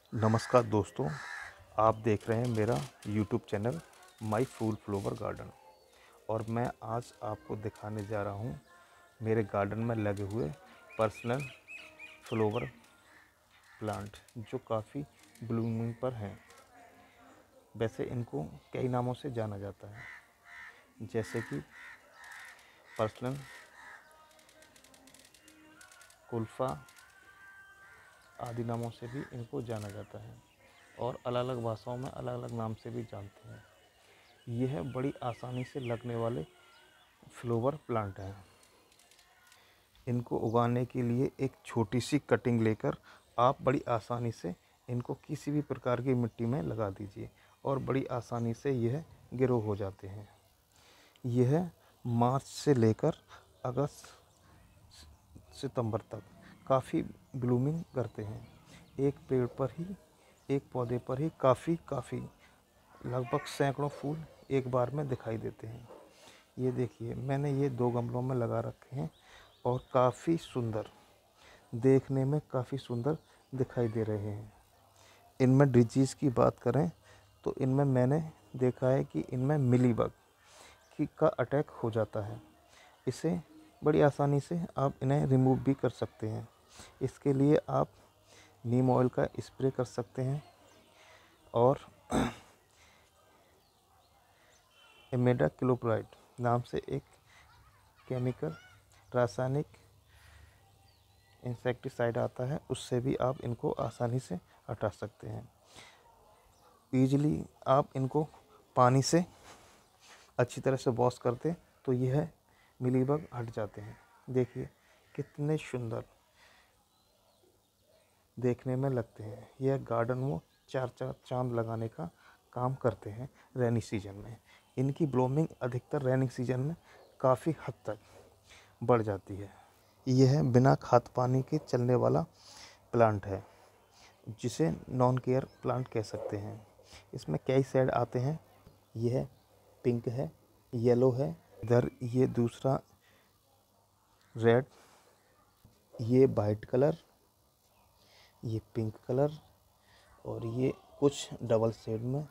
नमस्कार दोस्तों, आप देख रहे हैं मेरा YouTube channel my Phool flower garden. और मैं आज आपको दिखाने जा रहा हूँ मेरे गार्डन में लगे हुए पर्सनल फ्लावर प्लांट जो काफ़ी ब्लूमिंग पर हैं। वैसे इनको कई नामों से जाना जाता है, जैसे कि पर्सनल कुल्फा आदि नामों से भी इनको जाना जाता है और अलग अलग भाषाओं में अलग अलग नाम से भी जानते हैं। यह बड़ी आसानी से लगने वाले फ्लावर प्लांट हैं। इनको उगाने के लिए एक छोटी सी कटिंग लेकर आप बड़ी आसानी से इनको किसी भी प्रकार की मिट्टी में लगा दीजिए और बड़ी आसानी से यह ग्रो हो जाते हैं। यह मार्च से लेकर अगस्त सितंबर तक काफ़ी ब्लूमिंग करते हैं। एक पेड़ पर ही, एक पौधे पर ही काफ़ी लगभग सैकड़ों फूल एक बार में दिखाई देते हैं। ये देखिए, मैंने ये 2 गमलों में लगा रखे हैं और काफ़ी सुंदर, देखने में काफ़ी सुंदर दिखाई दे रहे हैं। इनमें डिजीज़ की बात करें तो इनमें मैंने देखा है कि इनमें मिलीबग का अटैक हो जाता है। इसे बड़ी आसानी से आप इन्हें रिमूव भी कर सकते हैं। इसके लिए आप नीम ऑयल का स्प्रे कर सकते हैं और इमिडाक्लोप्राइड नाम से एक केमिकल रासायनिक इंसेक्टिसाइड आता है, उससे भी आप इनको आसानी से हटा सकते हैं। ईजिली आप इनको पानी से अच्छी तरह से वॉश करते तो यह मिलीबग हट जाते हैं। देखिए कितने सुंदर देखने में लगते हैं। यह गार्डन में चार चांद लगाने का काम करते हैं रेनी सीजन में। इनकी ब्लूमिंग अधिकतर रेनी सीजन में काफ़ी हद तक बढ़ जाती है। यह बिना खाद पानी के चलने वाला प्लांट है, जिसे नॉन केयर प्लांट कह सकते हैं। इसमें कई शेड आते हैं। यह पिंक है, येलो है, इधर ये दूसरा रेड, ये वाइट कलर, ये पिंक कलर और ये कुछ डबल शेड में।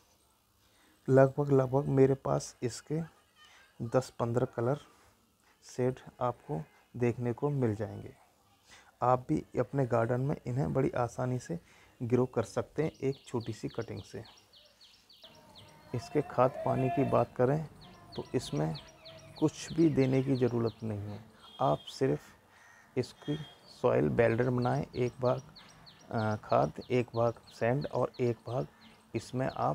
लगभग मेरे पास इसके 10-15 कलर शेड आपको देखने को मिल जाएंगे। आप भी अपने गार्डन में इन्हें बड़ी आसानी से ग्रो कर सकते हैं एक छोटी सी कटिंग से। इसके खाद पानी की बात करें तो इसमें कुछ भी देने की ज़रूरत नहीं है। आप सिर्फ इसकी सॉइल बेल्डर बनाएं, एक भाग खाद, एक भाग सैंड और एक भाग इसमें आप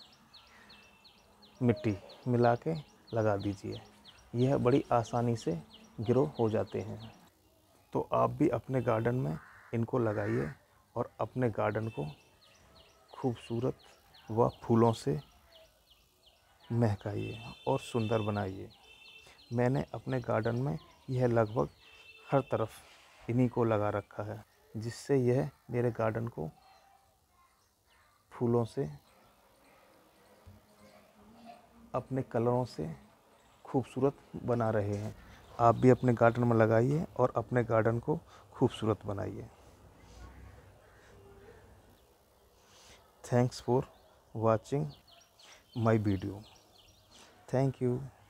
मिट्टी मिला के लगा दीजिए। यह बड़ी आसानी से ग्रो हो जाते हैं। तो आप भी अपने गार्डन में इनको लगाइए और अपने गार्डन को खूबसूरत व फूलों से महकाइए और सुंदर बनाइए। मैंने अपने गार्डन में यह लगभग हर तरफ इन्हीं को लगा रखा है, जिससे यह मेरे गार्डन को फूलों से, अपने कलरों से खूबसूरत बना रहे हैं। आप भी अपने गार्डन में लगाइए और अपने गार्डन को खूबसूरत बनाइए। Thanks for watching my video. Thank you.